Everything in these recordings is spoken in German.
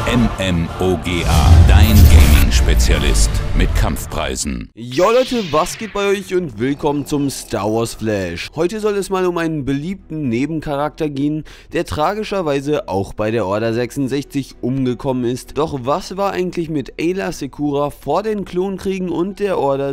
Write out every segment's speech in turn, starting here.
MMOGA, dein Gaming-Spezialist mit Kampfpreisen. Jo Leute, was geht bei euch und willkommen zum Star Wars Flash. Heute soll es mal um einen beliebten Nebencharakter gehen, der tragischerweise auch bei der Order 66 umgekommen ist. Doch was war eigentlich mit Aayla Secura vor den Klonkriegen und der Order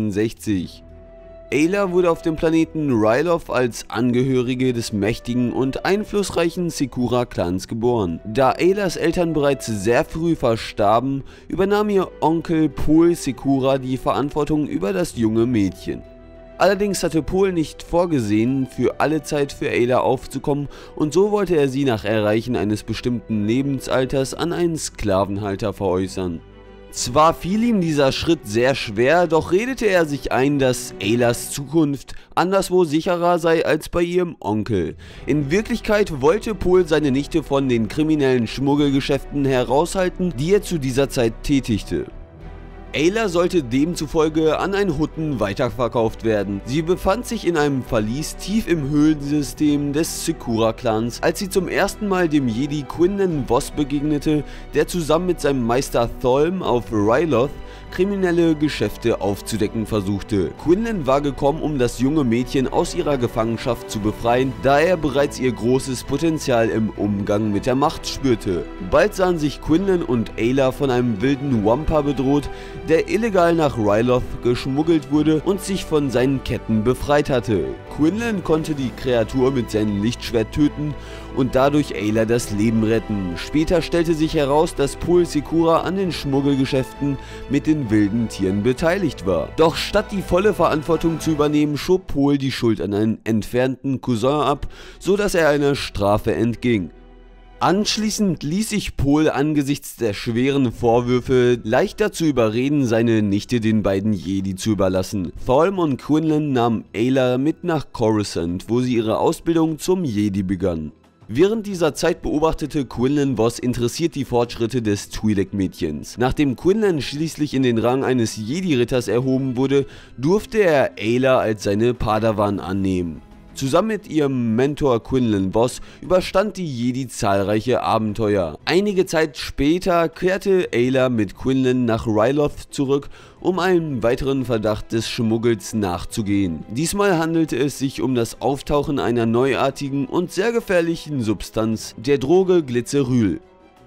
66? Aayla wurde auf dem Planeten Ryloth als Angehörige des mächtigen und einflussreichen Secura-Clans geboren. Da Aaylas Eltern bereits sehr früh verstarben, übernahm ihr Onkel Pol Secura die Verantwortung über das junge Mädchen. Allerdings hatte Pol nicht vorgesehen, für alle Zeit für Aayla aufzukommen, und so wollte er sie nach Erreichen eines bestimmten Lebensalters an einen Sklavenhalter veräußern. Zwar fiel ihm dieser Schritt sehr schwer, doch redete er sich ein, dass Aaylas Zukunft anderswo sicherer sei als bei ihrem Onkel. In Wirklichkeit wollte Pol seine Nichte von den kriminellen Schmuggelgeschäften heraushalten, die er zu dieser Zeit tätigte. Aayla sollte demzufolge an einen Hutten weiterverkauft werden. Sie befand sich in einem Verlies tief im Höhlensystem des Secura-Clans, als sie zum ersten Mal dem Jedi Quinlan Vos begegnete, der zusammen mit seinem Meister Tholm auf Ryloth kriminelle Geschäfte aufzudecken versuchte. Quinlan war gekommen, um das junge Mädchen aus ihrer Gefangenschaft zu befreien, da er bereits ihr großes Potenzial im Umgang mit der Macht spürte. Bald sahen sich Quinlan und Aayla von einem wilden Wampa bedroht, der illegal nach Ryloth geschmuggelt wurde und sich von seinen Ketten befreit hatte. Quinlan konnte die Kreatur mit seinem Lichtschwert töten und dadurch Aayla das Leben retten. Später stellte sich heraus, dass Pol Secura an den Schmuggelgeschäften mit den wilden Tieren beteiligt war. Doch statt die volle Verantwortung zu übernehmen, schob Pol die Schuld an einen entfernten Cousin ab, so dass er einer Strafe entging. Anschließend ließ sich Pol angesichts der schweren Vorwürfe leicht dazu überreden, seine Nichte den beiden Jedi zu überlassen. Tholm und Quinlan nahmen Aayla mit nach Coruscant, wo sie ihre Ausbildung zum Jedi begann. Während dieser Zeit beobachtete Quinlan Vos interessiert die Fortschritte des Twi'lek-Mädchens. Nachdem Quinlan schließlich in den Rang eines Jedi-Ritters erhoben wurde, durfte er Aayla als seine Padawan annehmen. Zusammen mit ihrem Mentor Quinlan Vos überstand die Jedi zahlreiche Abenteuer. Einige Zeit später kehrte Aayla mit Quinlan nach Ryloth zurück, um einem weiteren Verdacht des Schmuggels nachzugehen. Diesmal handelte es sich um das Auftauchen einer neuartigen und sehr gefährlichen Substanz, der Droge Glyceryl.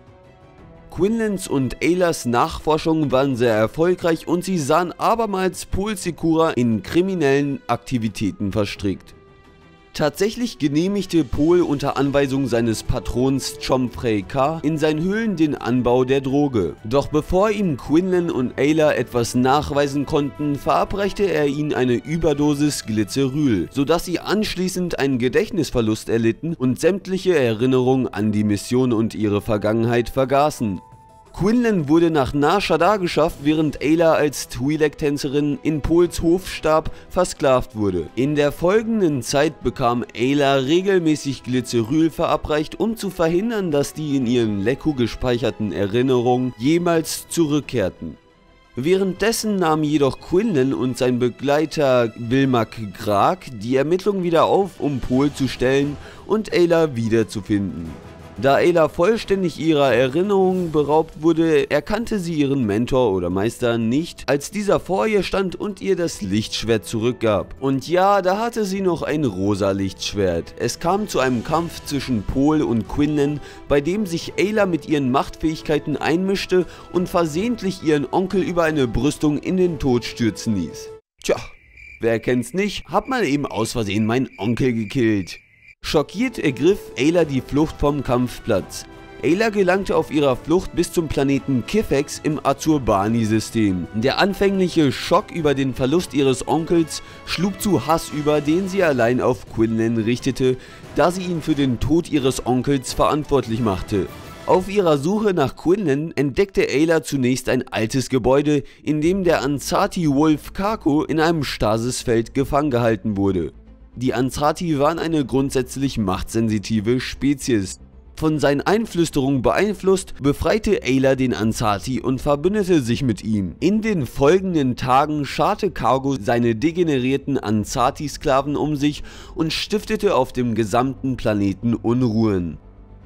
Quinlans und Aaylas Nachforschungen waren sehr erfolgreich und sie sahen abermals Pol Secura in kriminellen Aktivitäten verstrickt. Tatsächlich genehmigte Pol unter Anweisung seines Patrons Chomfrey K. in seinen Höhlen den Anbau der Droge. Doch bevor ihm Quinlan und Aayla etwas nachweisen konnten, verabreichte er ihnen eine Überdosis Glyceryl, sodass sie anschließend einen Gedächtnisverlust erlitten und sämtliche Erinnerungen an die Mission und ihre Vergangenheit vergaßen. Quinlan wurde nach Nar Shaddaa geschafft, während Aayla als Twi'lek-Tänzerin in Pols Hof starb, versklavt wurde. In der folgenden Zeit bekam Aayla regelmäßig Glyceryl verabreicht, um zu verhindern, dass die in ihren Lekku gespeicherten Erinnerungen jemals zurückkehrten. Währenddessen nahmen jedoch Quinlan und sein Begleiter Wilmak Grak die Ermittlungen wieder auf, um Pol zu stellen und Aayla wiederzufinden. Da Aayla vollständig ihrer Erinnerungen beraubt wurde, erkannte sie ihren Mentor oder Meister nicht, als dieser vor ihr stand und ihr das Lichtschwert zurückgab. Und ja, da hatte sie noch ein rosa Lichtschwert. Es kam zu einem Kampf zwischen Pol und Quinlan, bei dem sich Aayla mit ihren Machtfähigkeiten einmischte und versehentlich ihren Onkel über eine Brüstung in den Tod stürzen ließ. Tja, wer kennt's nicht, hab mal eben aus Versehen meinen Onkel gekillt. Schockiert ergriff Aayla die Flucht vom Kampfplatz. Aayla gelangte auf ihrer Flucht bis zum Planeten Kifex im Azurbani-System. Der anfängliche Schock über den Verlust ihres Onkels schlug zu Hass über, den sie allein auf Quinlan richtete, da sie ihn für den Tod ihres Onkels verantwortlich machte. Auf ihrer Suche nach Quinlan entdeckte Aayla zunächst ein altes Gebäude, in dem der Ansati-Wolf Kako in einem Stasisfeld gefangen gehalten wurde. Die Ansati waren eine grundsätzlich machtsensitive Spezies. Von seinen Einflüsterungen beeinflusst, befreite Aayla den Ansati und verbündete sich mit ihm. In den folgenden Tagen scharte Kargo seine degenerierten Ansati-Sklaven um sich und stiftete auf dem gesamten Planeten Unruhen.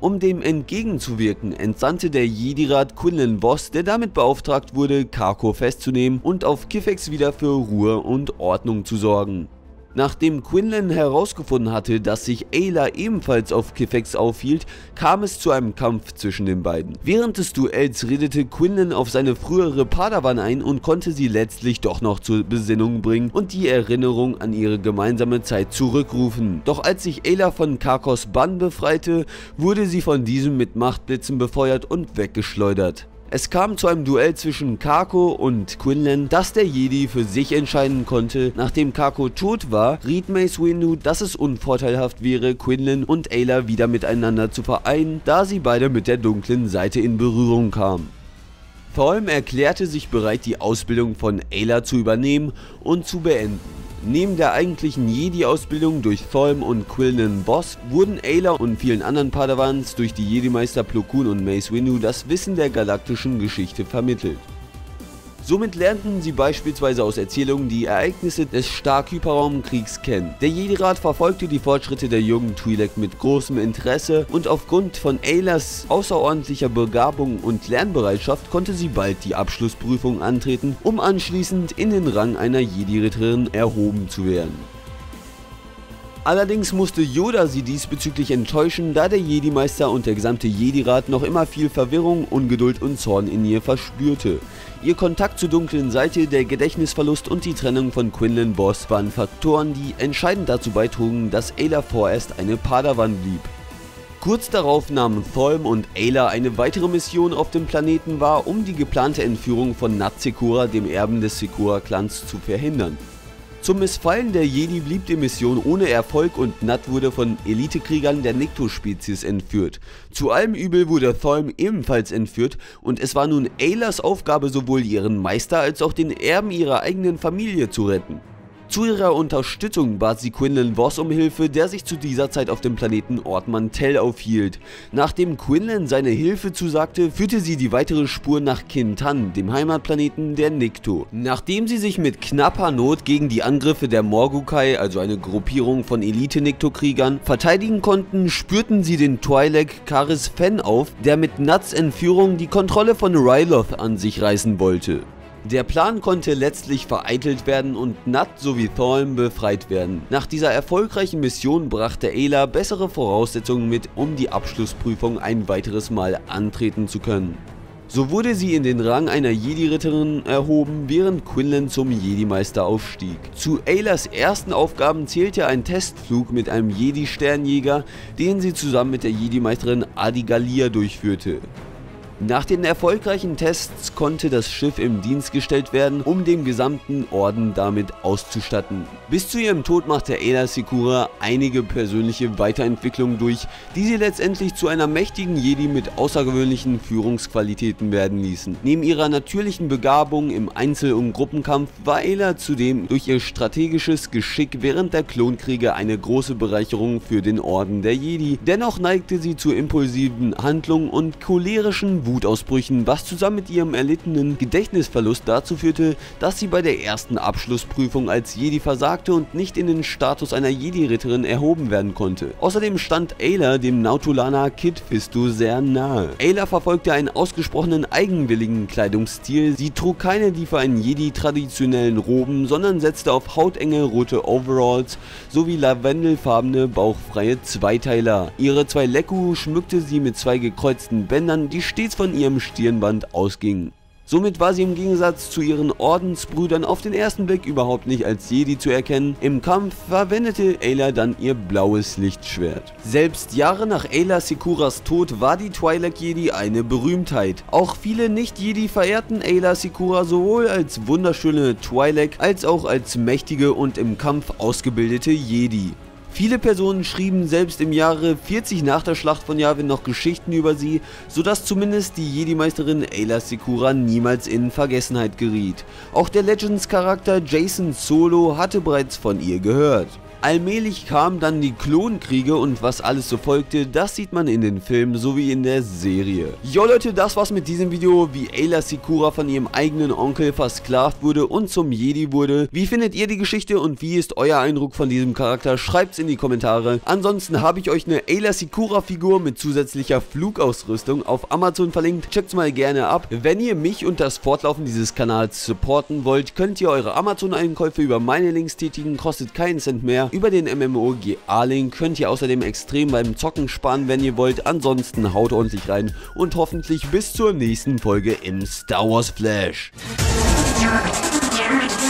Um dem entgegenzuwirken, entsandte der Jedi-Rat Quinlan Vos, der damit beauftragt wurde, Carco festzunehmen und auf Kifex wieder für Ruhe und Ordnung zu sorgen. Nachdem Quinlan herausgefunden hatte, dass sich Ayla ebenfalls auf Kifex aufhielt, kam es zu einem Kampf zwischen den beiden. Während des Duells redete Quinlan auf seine frühere Padawan ein und konnte sie letztlich doch noch zur Besinnung bringen und die Erinnerung an ihre gemeinsame Zeit zurückrufen. Doch als sich Ayla von Carcos Bann befreite, wurde sie von diesem mit Machtblitzen befeuert und weggeschleudert. Es kam zu einem Duell zwischen Carco und Quinlan, das der Jedi für sich entscheiden konnte. Nachdem Carco tot war, riet Mace Windu, dass es unvorteilhaft wäre, Quinlan und Ayla wieder miteinander zu vereinen, da sie beide mit der dunklen Seite in Berührung kamen. Thrawn erklärte sich bereit, die Ausbildung von Ayla zu übernehmen und zu beenden. Neben der eigentlichen Jedi-Ausbildung durch Thrawn und Quinlan Vos wurden Ayla und vielen anderen Padawans durch die Jedi-Meister Plo Koon und Mace Windu das Wissen der galaktischen Geschichte vermittelt. Somit lernten sie beispielsweise aus Erzählungen die Ereignisse des Starkhyperraumkriegs kennen. Der Jedi-Rat verfolgte die Fortschritte der jungen Twi'lek mit großem Interesse und aufgrund von Aylas außerordentlicher Begabung und Lernbereitschaft konnte sie bald die Abschlussprüfung antreten, um anschließend in den Rang einer Jedi-Ritterin erhoben zu werden. Allerdings musste Yoda sie diesbezüglich enttäuschen, da der Jedi-Meister und der gesamte Jedi-Rat noch immer viel Verwirrung, Ungeduld und Zorn in ihr verspürte. Ihr Kontakt zur dunklen Seite, der Gedächtnisverlust und die Trennung von Quinlan Vos waren Faktoren, die entscheidend dazu beitrugen, dass Ayla vorerst eine Padawan blieb. Kurz darauf nahmen Thrawn und Ayla eine weitere Mission auf dem Planeten wahr, um die geplante Entführung von Nat Secura, dem Erben des Secura-Clans, zu verhindern. Zum Missfallen der Jedi blieb die Mission ohne Erfolg und Nat wurde von Elitekriegern der Nikto-Spezies entführt. Zu allem Übel wurde Thrawn ebenfalls entführt und es war nun Aylas Aufgabe, sowohl ihren Meister als auch den Erben ihrer eigenen Familie zu retten. Zu ihrer Unterstützung bat sie Quinlan Vos um Hilfe, der sich zu dieser Zeit auf dem Planeten Ord Mantell aufhielt. Nachdem Quinlan seine Hilfe zusagte, führte sie die weitere Spur nach Kintan, dem Heimatplaneten der Nikto. Nachdem sie sich mit knapper Not gegen die Angriffe der Morgukai, also eine Gruppierung von Elite-Nikto-Kriegern, verteidigen konnten, spürten sie den Twi'lek Karis Fen auf, der mit Nats Entführung die Kontrolle von Ryloth an sich reißen wollte. Der Plan konnte letztlich vereitelt werden und Nat sowie Thrawn befreit werden. Nach dieser erfolgreichen Mission brachte Ayla bessere Voraussetzungen mit, um die Abschlussprüfung ein weiteres Mal antreten zu können. So wurde sie in den Rang einer Jedi-Ritterin erhoben, während Quinlan zum Jedi-Meister aufstieg. Zu Aylas ersten Aufgaben zählte ein Testflug mit einem Jedi-Sternjäger, den sie zusammen mit der Jedi-Meisterin Adi Gallia durchführte. Nach den erfolgreichen Tests konnte das Schiff im Dienst gestellt werden, um den gesamten Orden damit auszustatten. Bis zu ihrem Tod machte Aayla Secura einige persönliche Weiterentwicklungen durch, die sie letztendlich zu einer mächtigen Jedi mit außergewöhnlichen Führungsqualitäten werden ließen. Neben ihrer natürlichen Begabung im Einzel- und Gruppenkampf war Ayla zudem durch ihr strategisches Geschick während der Klonkriege eine große Bereicherung für den Orden der Jedi. Dennoch neigte sie zu impulsiven Handlungen und cholerischen Wutausbrüchen, was zusammen mit ihrem erlittenen Gedächtnisverlust dazu führte, dass sie bei der ersten Abschlussprüfung als Jedi versagte und nicht in den Status einer Jedi-Ritterin erhoben werden konnte. Außerdem stand Ayla dem Nautulaner Kit Fisto sehr nahe. Ayla verfolgte einen ausgesprochenen eigenwilligen Kleidungsstil, sie trug keine die für einen Jedi traditionellen Roben, sondern setzte auf hautenge rote Overalls sowie lavendelfarbene bauchfreie Zweiteiler. Ihre zwei Lekku schmückte sie mit zwei gekreuzten Bändern, die stets von ihrem Stirnband ausgingen. Somit war sie im Gegensatz zu ihren Ordensbrüdern auf den ersten Blick überhaupt nicht als Jedi zu erkennen. Im Kampf verwendete Ayla dann ihr blaues Lichtschwert. Selbst Jahre nach Ayla Securas Tod war die Twi'lek Jedi eine Berühmtheit. Auch viele Nicht-Jedi verehrten Ayla Secura sowohl als wunderschöne Twi'lek als auch als mächtige und im Kampf ausgebildete Jedi. Viele Personen schrieben selbst im Jahre 40 nach der Schlacht von Yavin noch Geschichten über sie, sodass zumindest die Jedi-Meisterin Ayla Secura niemals in Vergessenheit geriet. Auch der Legends-Charakter Jacen Solo hatte bereits von ihr gehört. Allmählich kamen dann die Klonkriege und was alles so folgte, das sieht man in den Filmen sowie in der Serie. Jo Leute, das war's mit diesem Video, wie Ayla Secura von ihrem eigenen Onkel versklavt wurde und zum Jedi wurde. Wie findet ihr die Geschichte und wie ist euer Eindruck von diesem Charakter? Schreibt's in die Kommentare. Ansonsten habe ich euch eine Ayla Secura Figur mit zusätzlicher Flugausrüstung auf Amazon verlinkt. Checkt's mal gerne ab. Wenn ihr mich und das Fortlaufen dieses Kanals supporten wollt, könnt ihr eure Amazon-Einkäufe über meine Links tätigen, kostet keinen Cent mehr. Über den MMOGA-Link könnt ihr außerdem extrem beim Zocken sparen, wenn ihr wollt. Ansonsten haut ordentlich rein und hoffentlich bis zur nächsten Folge im Star Wars Flash.